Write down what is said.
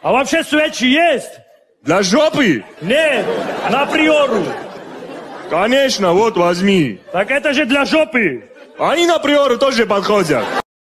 А вообще свечи есть? Для жопы? Нет, на приору. Конечно, вот возьми. Так это же для жопы. Они на приору тоже подходят.